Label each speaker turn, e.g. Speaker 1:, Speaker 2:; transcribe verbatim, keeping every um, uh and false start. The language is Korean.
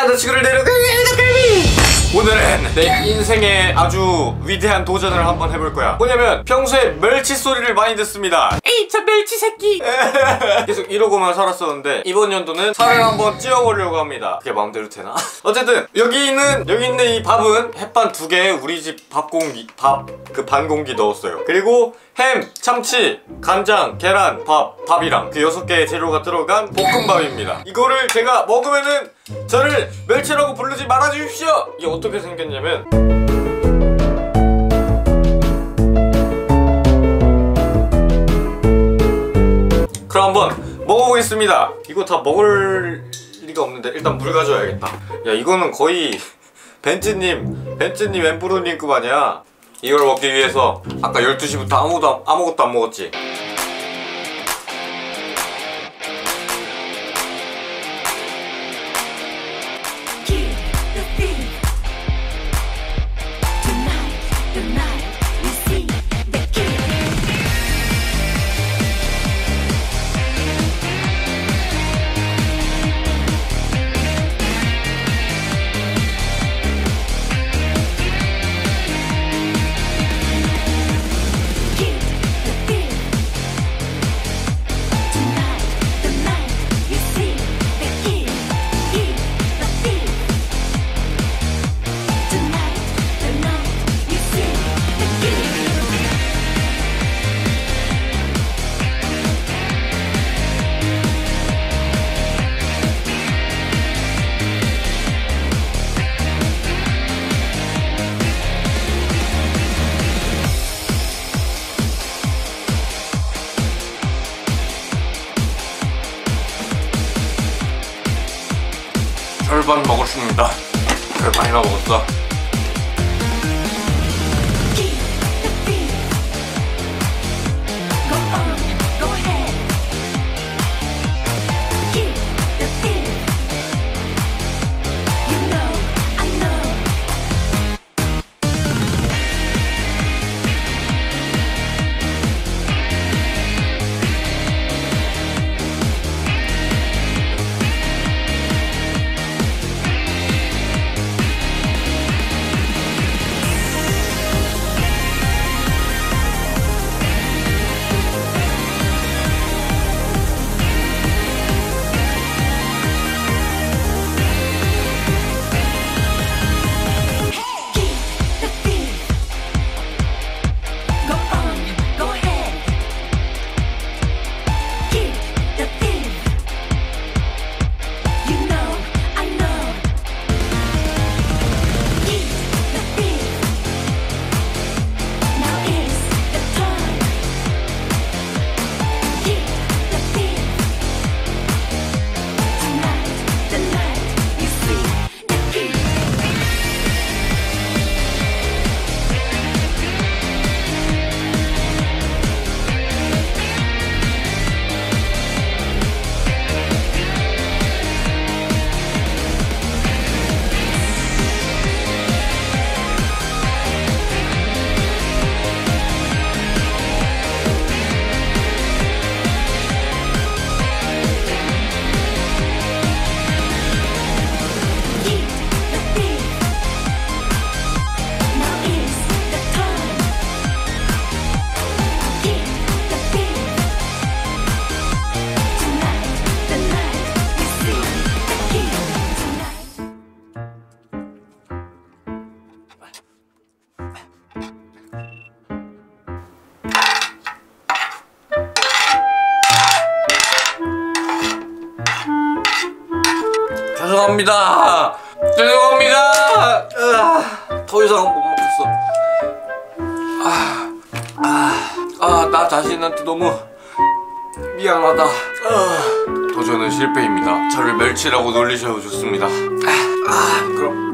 Speaker 1: 여자친구를 데려가. 오늘은 내 인생의 아주 위대한 도전을 한번 해볼 거야. 뭐냐면 평소에 멸치 소리를 많이 듣습니다. 에이 저 멸치 새끼. 계속 이러고만 살았었는데 이번 연도는 살을 한번 찌워보려고 합니다. 그게 마음대로 되나? 어쨌든 여기 있는 여기 있는 이 밥은 햇반 두 개에 우리 집 밥 공기 밥 그 반 공기 넣었어요. 그리고 햄, 참치, 간장, 계란, 밥, 밥이랑 그 여섯 개의 재료가 들어간 볶음밥입니다. 이거를 제가 먹으면은 저를 멸치라고 부르지 말아주십시오. 이게 어떻게 생겼냐면 그럼 한번 먹어보겠습니다. 이거 다 먹을 리가 없는데 일단 물 가져와야겠다. 야 이거는 거의 벤츠님 벤츠님 엠브로님급 아니야. 이걸 먹기 위해서 아까 열두 시부터 아무도, 아무것도 안 먹었지. 절반 먹었습니다. 절반이나 먹었어. 죄송합니다. 죄송합니다. 으아, 더 이상 못 먹겠어. 아, 아, 아, 나 자신한테 너무 미안하다. 아, 도전은 실패입니다. 저를 멸치라고 놀리셔도 좋습니다. 아, 아 그럼.